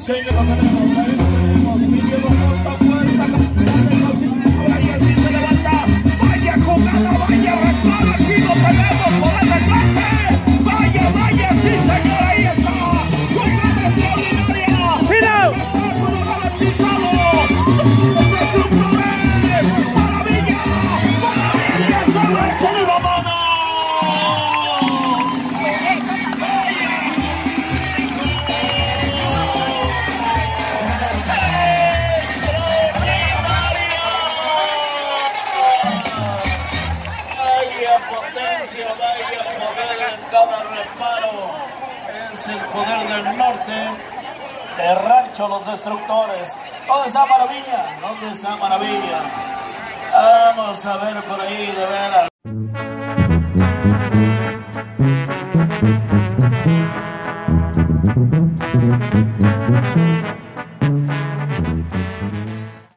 señor, lo tenemos, ahí lo tenemos, pidiendo mucha fuerza, ahí así se levanta, vaya jugada, vaya reclama, aquí lo tenemos, por el desgaste, vaya, sí señor, ahí está, jugada extraordinaria, espectáculo garantizado, somos destructores, maravilla, se lo ha hecho de la mano. Potencia, vaya poder en cada reparo, es el poder del norte, de Rancho Los Destructores. ¿Dónde está Maravilla? ¿Dónde está Maravilla? Vamos a ver por ahí, de veras.